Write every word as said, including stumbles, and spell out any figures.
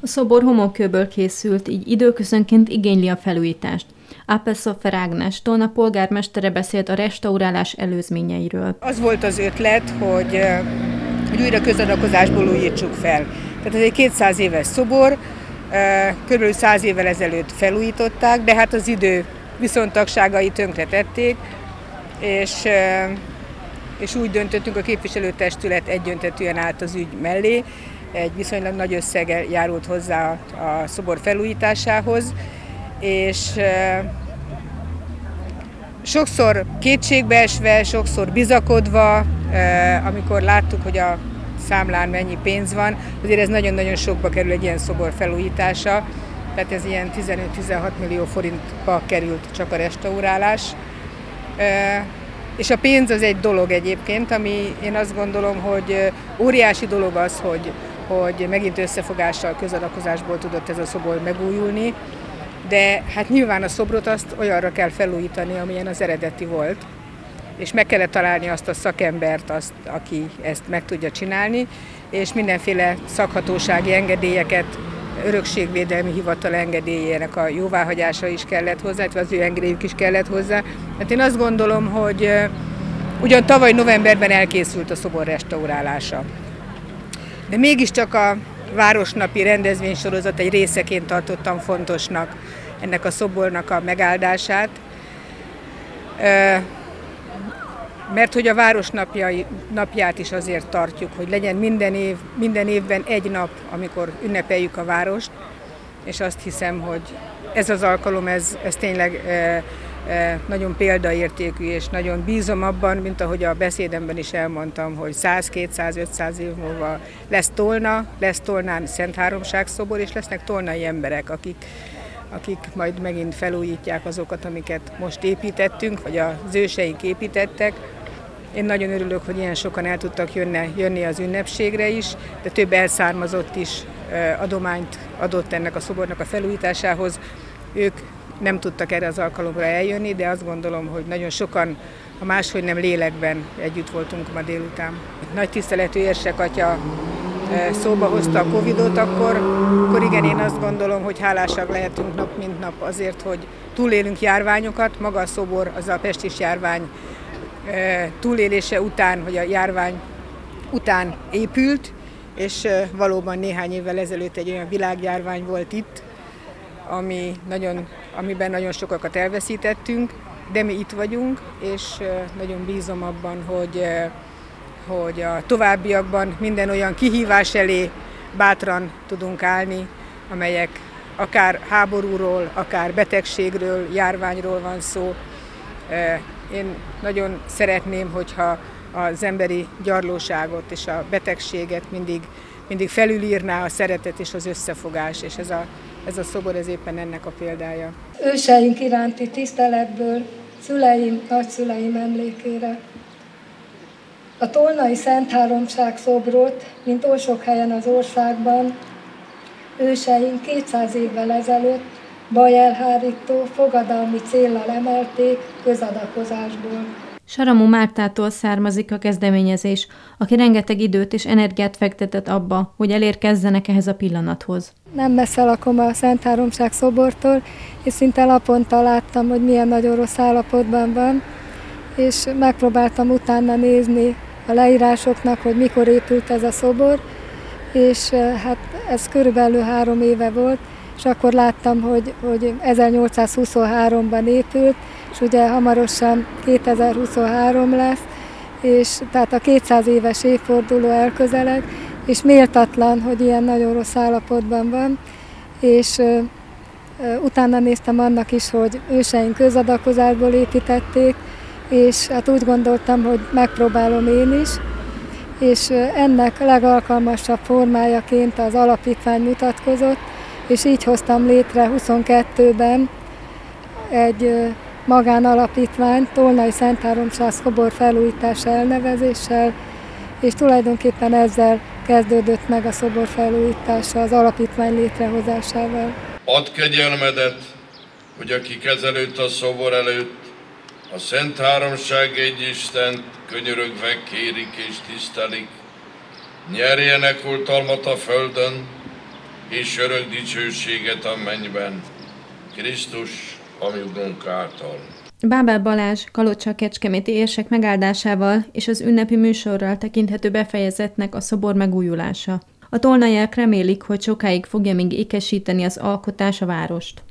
A szobor homokkőből készült, így időközönként igényli a felújítást. Ápelszofer Ágnes, Tolna polgármestere beszélt a restaurálás előzményeiről. Az volt az ötlet, hogy, hogy újra közadakozásból újítsuk fel. Tehát ez egy kétszáz éves szobor, körülbelül száz évvel ezelőtt felújították, de hát az idő viszontagságai tönkretették, és, és úgy döntöttünk, a képviselőtestület egyöntetűen állt az ügy mellé. Egy viszonylag nagy összege járult hozzá a szobor felújításához, és sokszor kétségbeesve, sokszor bizakodva, amikor láttuk, hogy a számlán mennyi pénz van, azért ez nagyon-nagyon sokba kerül egy ilyen szobor felújítása, tehát ez ilyen tizenöt-tizenhat millió forintba került csak a restaurálás. És a pénz az egy dolog egyébként, ami én azt gondolom, hogy óriási dolog az, hogy, hogy megint összefogással, közadakozásból tudott ez a szobor megújulni, de hát nyilván a szobrot azt olyanra kell felújítani, amilyen az eredeti volt, és meg kellett találni azt a szakembert, azt, aki ezt meg tudja csinálni, és mindenféle szakhatósági engedélyeket, örökségvédelmi hivatal engedélyének a jóváhagyása is kellett hozzá, illetve az ő engedélyük is kellett hozzá. Hát én azt gondolom, hogy ugyan tavaly novemberben elkészült a szobor restaurálása, de mégiscsak a városnapi rendezvénysorozat egy részeként tartottam fontosnak ennek a szobornak a megáldását, mert hogy a város napját is azért tartjuk, hogy legyen minden, év, minden évben egy nap, amikor ünnepeljük a várost, és azt hiszem, hogy ez az alkalom, ez, ez tényleg e, e, nagyon példaértékű, és nagyon bízom abban, mint ahogy a beszédemben is elmondtam, hogy száz, kétszáz, ötszáz év múlva lesz Tolna, lesz Tolnán Szent Háromság szobor, és lesznek tolnai emberek, akik, akik majd megint felújítják azokat, amiket most építettünk, vagy az őseink építettek. Én nagyon örülök, hogy ilyen sokan el tudtak jönni, jönni az ünnepségre is, de több elszármazott is adományt adott ennek a szobornak a felújításához. Ők nem tudtak erre az alkalomra eljönni, de azt gondolom, hogy nagyon sokan, ha máshogy nem lélekben együtt voltunk ma délután. Nagy tiszteletű érsek atya szóba hozta a Covidot, akkor, akkor igen, én azt gondolom, hogy hálásak lehetünk nap mint nap azért, hogy túlélünk járványokat. Maga a szobor, az a pestis járvány túlélése után, hogy a járvány után épült, és valóban néhány évvel ezelőtt egy olyan világjárvány volt itt, ami nagyon, amiben nagyon sokakat elveszítettünk, de mi itt vagyunk, és nagyon bízom abban, hogy, hogy a továbbiakban minden olyan kihívás elé bátran tudunk állni, amelyek akár háborúról, akár betegségről, járványról van szó. Én nagyon szeretném, hogyha az emberi gyarlóságot és a betegséget mindig, mindig felülírná a szeretet és az összefogás, és ez a, ez a szobor ez éppen ennek a példája. Őseink iránti tiszteletből szüleim, nagyszüleim emlékére. A tolnai Szent Háromság szobrot, mint oly sok helyen az országban, őseink kétszáz évvel ezelőtt bajelhárító, fogadalmi céllal emelték közadakozásból. Saramú Mártától származik a kezdeményezés, aki rengeteg időt és energiát fektetett abba, hogy elérkezzenek ehhez a pillanathoz. Nem messze lakom a Szent Háromság szobortól, és szinte naponta láttam, hogy milyen nagyon rossz állapotban van, és megpróbáltam utána nézni a leírásoknak, hogy mikor épült ez a szobor, és hát ez körülbelül három éve volt, és akkor láttam, hogy, hogy ezernyolcszázhuszonháromban épült, és ugye hamarosan kétezer-huszonhárom lesz, és tehát a kétszáz éves évforduló elközeled, és méltatlan, hogy ilyen nagyon rossz állapotban van, és ö, ö, utána néztem annak is, hogy őseink közadakozásból építették, és hát úgy gondoltam, hogy megpróbálom én is, és ö, ennek legalkalmasabb formájaként az alapítvány mutatkozott, és így hoztam létre huszonkettőben egy magánalapítvány, Tolnai Szent Háromság szobor felújítása elnevezéssel, és tulajdonképpen ezzel kezdődött meg a szobor felújítása az alapítvány létrehozásával. Add kegyelmedet, hogy akik ezelőtt a szobor előtt a Szent Háromság egy Istent könyörögve kérik és tisztelik, nyerjenek oltalmat a földön, és örök dicsőséget a mennyben, Krisztus, ami Urunk által. Bábel Balázs kalocsa-kecskeméti érsek megáldásával és az ünnepi műsorral tekinthető befejezettnek a szobor megújulása. A tolnaiak remélik, hogy sokáig fogja még ékesíteni az alkotás a várost.